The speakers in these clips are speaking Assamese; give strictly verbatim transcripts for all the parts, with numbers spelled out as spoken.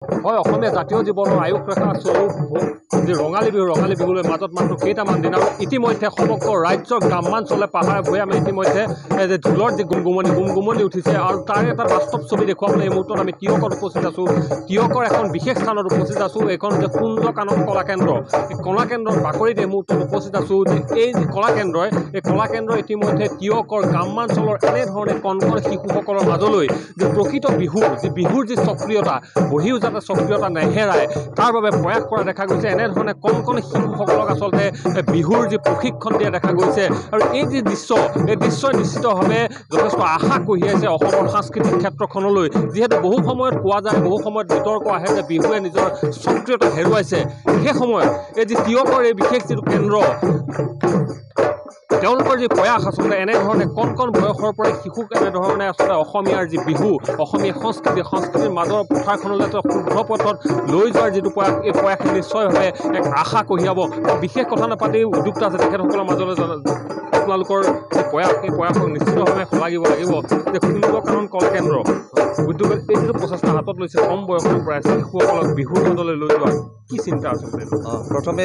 হয় অসমীয়া জাতীয় জীৱনৰ আয়ুস ৰেখা স্বৰূপ যি ৰঙালী বিহু ৰঙালী বিহুলৈ মাজত মাত্ৰ কেইটামান দিন আৰু ইতিমধ্যে সমগ্ৰ ৰাজ্যৰ গ্ৰামাঞ্চলে পাহাৰে ভৈয়ামে আমি ইতিমধ্যে যে ঢোলৰ যি গুমগুমনি গুমগুমনি উঠিছে আৰু তাৰ এটা বাস্তৱ ছবি দেখুৱাবলৈ এই মুহূৰ্তত আমি তিয়কত উপস্থিত আছোঁ। তিয়কৰ এখন বিশেষ স্থানত উপস্থিত আছোঁ। এইখন যে কুঞ্জ কানন কলাকেন্দ্ৰ, এই কলাকেন্দ্ৰৰ বাকৰিত এই মুহূৰ্তত উপস্থিত আছোঁ। যে এই যি কলাকেন্দ্ৰই এই কলাকেন্দ্ৰই ইতিমধ্যে তিয়কৰ গ্ৰামাঞ্চলৰ এনেধৰণে কণ কণ শিশুসকলৰ মাজলৈ যে প্ৰকৃত বিহু যি বিহুৰ যি সক্ৰিয়তা বহিও যাতে সক্ৰিয়তা নেহেৰায় তাৰ বাবে প্ৰয়াস কৰা দেখা গৈছে। এনেধৰণে কণ কণ শিশুসকলক আচলতে বিহুৰ যি প্ৰশিক্ষণ দিয়া দেখা গৈছে আৰু এই যি দৃশ্য এই দৃশ্যই নিশ্চিতভাৱে যথেষ্ট আশা কঢ়িয়াইছে অসমৰ সাংস্কৃতিক ক্ষেত্ৰখনলৈ। যিহেতু বহু সময়ত কোৱা যায় বহু সময়ত বিতৰ্ক আহে যে বিহুৱে নিজৰ সক্ৰিয়তা হেৰুৱাইছে, সেই সময়ত এই যি তিয়কৰ এই বিশেষ যিটো কেন্দ্ৰ তেওঁলোকৰ যি প্ৰয়াস আচলতে এনেধৰণে কণ কণ বয়সৰ পৰাই শিশুক এনেধৰণে আচলতে অসমীয়াৰ যি বিহু অসমীয়া সংস্কৃতি সংস্কৃতিৰ মাজৰ পথাৰখনলৈ এটা শুদ্ধ পথত লৈ যোৱাৰ যিটো প্ৰয়াস এই প্ৰয়াসে নিশ্চয়ভাৱে এক আশা কঢ়িয়াব। বিশেষ কথা নাপাতি উদ্যোক্তা আছে তেখেতসকলৰ মাজলৈ আপোনালোকৰ যি প্ৰয়াস এই প্ৰয়াসক নিশ্চিতভাৱে শলাগিব লাগিব। যে কুঞ্জ কানন কলাকেন্দ্ৰ উদ্যোগত এই যিটো প্ৰচেষ্টা হাতত লৈছে কম বয়সৰ পৰাই শিশুসকলক বিহুৰ মাজলৈ লৈ যোৱা কি চিন্তা আচলতে? প্ৰথমে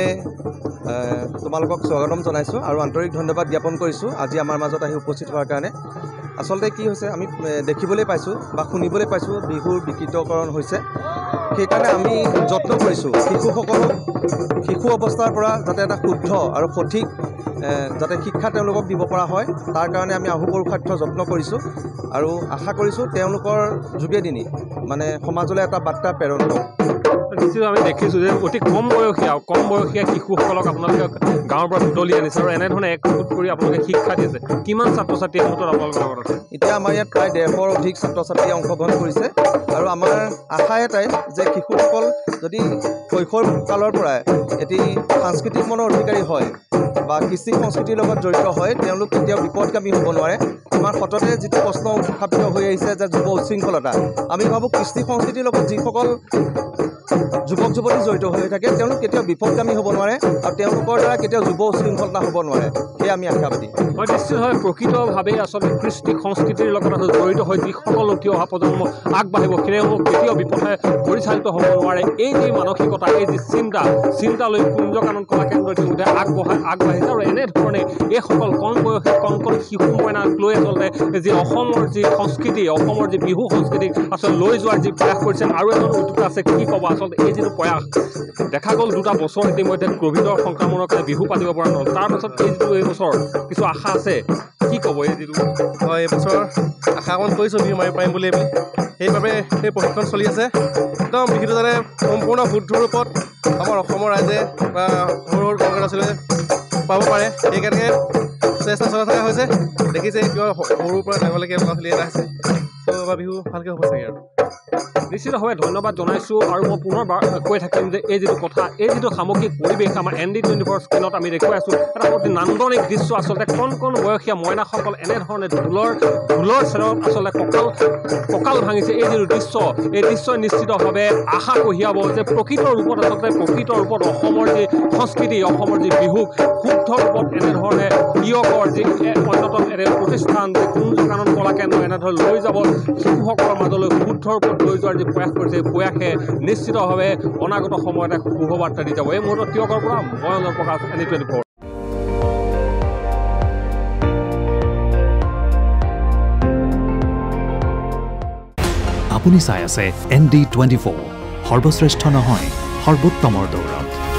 তোমালোকক স্বাগতম জনাইছোঁ আৰু আন্তৰিক ধন্যবাদ জ্ঞাপন কৰিছোঁ আজি আমাৰ মাজত আহি উপস্থিত হোৱাৰ কাৰণে। আচলতে কি হৈছে আমি দেখিবলৈ পাইছোঁ বা শুনিবলৈ পাইছোঁ বিহুৰ বিকৃতকৰণ হৈছে। সেইকাৰণে আমি যত্ন কৰিছোঁ শিশুসকলক শিশু অৱস্থাৰ পৰা যাতে এটা শুদ্ধ আৰু সঠিক যাতে শিক্ষা তেওঁলোকক দিব পৰা হয় তাৰ কাৰণে আমি আহুপুৰুষাৰ্থ যত্ন কৰিছোঁ আৰু আশা কৰিছোঁ তেওঁলোকৰ যোগেদি মানে সমাজলৈ এটা বাৰ্তা প্ৰেৰণ হ'ব। নিশ্চিত আমি দেখিছোঁ যে অতি কম বয়সীয়া কম বয়সীয়া শিশুসকলক আপোনালোকে গাঁৱৰ পৰা বুটলি আনিছে আৰু এনেধৰণে একগোট কৰি আপোনালোকে শিক্ষা দিছে। কিমান ছাত্ৰ ছাত্ৰী মুহূৰ্তত আপোনালোকৰ লগত আছে? এতিয়া আমাৰ ইয়াত প্ৰায় ডেৰশৰ অধিক ছাত্ৰ ছাত্ৰীয়ে অংশগ্ৰহণ কৰিছে আৰু আমাৰ আশা এটাই যে শিশুসকল যদি শৈশৱ কালৰ পৰাই এটি সাংস্কৃতিক মনৰ অধিকাৰী হয় বা কৃষ্টি সংস্কৃতিৰ লগত জড়িত হয় তেওঁলোক কেতিয়াও বিপদগামী হ'ব নোৱাৰে। আমাৰ সততে যিটো প্ৰশ্ন উত্থাপিত হৈ আহিছে যে যুৱ উশৃংখলতা, আমি ভাবোঁ কৃষ্টি সংস্কৃতিৰ লগত যিসকল যুৱক যুৱতী জড়িত হৈ থাকে তেওঁলোক কেতিয়াও বিপদগামী হ'ব নোৱাৰে আৰু তেওঁলোকৰ দ্বাৰা কেতিয়াও যুৱ উশৃংখলতা হ'ব নোৱাৰে, সেয়ে আমি আশাবাদী। হয় নিশ্চিতভাৱে প্ৰকৃতভাৱে আচলতে কৃষ্টি সংস্কৃতিৰ লগত জড়িত হৈ যিসকল উঠি অহা প্ৰজন্ম আগবাঢ়িব সেইসমূহ কেতিয়াও বিপথে পৰিচালিত হ'ব নোৱাৰে। এই যি মানসিকতা এই যি চিন্তা চিন্তা লৈ কুঞ্জ কানন কলাকেন্দ্ৰ ইতিমধ্যে আগবঢ়াই আগবাঢ়িছে আৰু এনেধৰণে এইসকল কম বয়সী কণ কণ শিশু মইনাক লৈ আচলতে যি অসমৰ যি সংস্কৃতি অসমৰ যি বিহু সংস্কৃতিক আচলতে লৈ যোৱাৰ যি প্ৰয়াস কৰিছে আৰু এজন উদ্যোগ আছে কি ক'ব আচলতে এই যিটো প্ৰয়াস দেখা গ'ল দুটা বছৰ ইতিমধ্যে কোভিডৰ সংক্ৰমণৰ কাৰণে বিহু পাতিব পৰা নহ'ল, তাৰপাছত এই যিটো এই বছৰ কিছু আশা আছে কি ক'ব? এই যিটো হয় এইবছৰ আশা অকণ কৰিছোঁ বিহু মাৰিব পাৰিম বুলি সেইবাবে সেই প্ৰশিক্ষণ চলি আছে। একদম বিহুটো যাতে সম্পূৰ্ণ শুদ্ধ ৰূপত আমাৰ অসমৰ ৰাইজে বা সৰু সৰু কংগ্ৰেছ আছিলে পাব পাৰে সেইকাৰণে চেষ্টা চলাই থকা হৈছে। দেখিছে কিবা সৰুৰ পৰা ডাঙৰলৈকে ল'ৰা ছোৱালী এটা আছে ত' বিহু ভালকৈ হ'ব চাগে আৰু। নিশ্চিতভাৱে ধন্যবাদ জনাইছোঁ আৰু মই পুনৰ কৈ থাকিম যে এই যিটো কথা এই যিটো সামগ্ৰিক পৰিৱেশ আমাৰ এন ডি টুৱেণ্টি ফ'ৰ স্ক্ৰীণত আমি দেখুৱাই আছোঁ এটা অতি নান্দনিক দৃশ্য। আচলতে কণ কণ বয়সীয়া মইনাসকল এনেধৰণে ঢোলৰ ঢোলৰ চেৰত আচলতে কঁকাল কঁকাল ভাঙিছে। এই যিটো দৃশ্য এই দৃশ্যই নিশ্চিতভাৱে আশা কঢ়িয়াব যে প্ৰকৃত ৰূপত আচলতে প্ৰকৃত ৰূপত অসমৰ যি সংস্কৃতি অসমৰ যি বিহুক শুদ্ধ ৰূপত এনেধৰণে তিয়কৰ যি অন্যতম এনে প্ৰতিষ্ঠান যে কুঞ্জ কানন কলাকেন্দ্ৰ এনেধৰণে লৈ যাব শিশুসকলৰ মাজলৈ শুদ্ধ ৰূপত লৈ যোৱাৰ যি প্ৰয়াস কৰিছে এই প্ৰয়াসে নিশ্চিতভাৱে অনাগত সময়ত এক শুভবাৰ্তা দি যাব। এই মুহূৰ্তত তিয়কৰ পৰা মই অঞ্জন প্ৰকাশ, এন ডি টুৱেণ্টি ফ'ৰ। আপুনি চাই আছে এন ডি টুৱেণ্টি ফ'ৰ, সৰ্বশ্ৰেষ্ঠ নহয় সৰ্বোত্তমৰ দৌৰত।